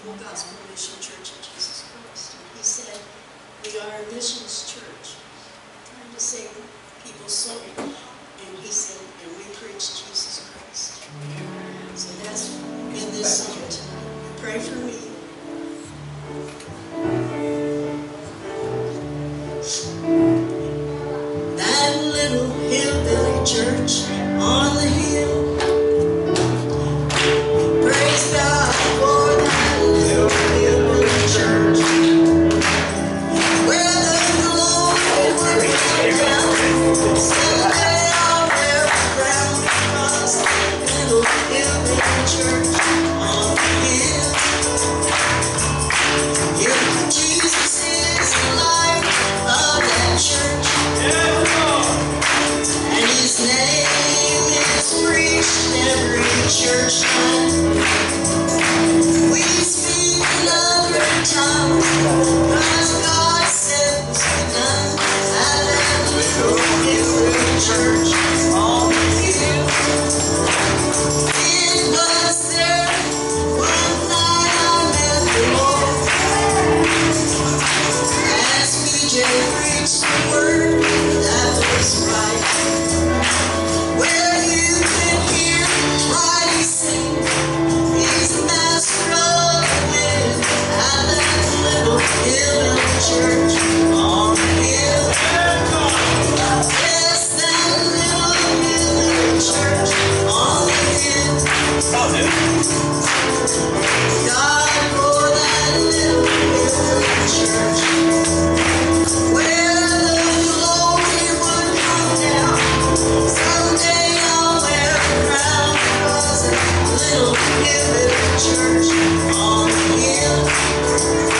Full Gospel Mission Church of Jesus Christ. And he said, we are a missions church, trying to save people's soul. And he said, and we preach Jesus Christ. So that's in this song tonight. Pray for me. That little hillbilly church on the hill. Praise God for that little hillbilly church, where the glory would come down. Someday I'll wear a crown across that little hillbilly church on the hill. If Jesus is the life of that church, and his name is preached every church night, we speak another tongue, 'cause God said was done at that little hillbilly church on the hill. It was there one night I met the Lord, as PJ preached the word that was right, where you could hear mighty sing, he's the master of the wind, at that little hillbilly church on the hill. Yes, that little hillbilly church on the hill. God for that little hillbilly church, where the glory would come down. Someday I'll wear a crown, 'cause that little hillbilly church on the hill.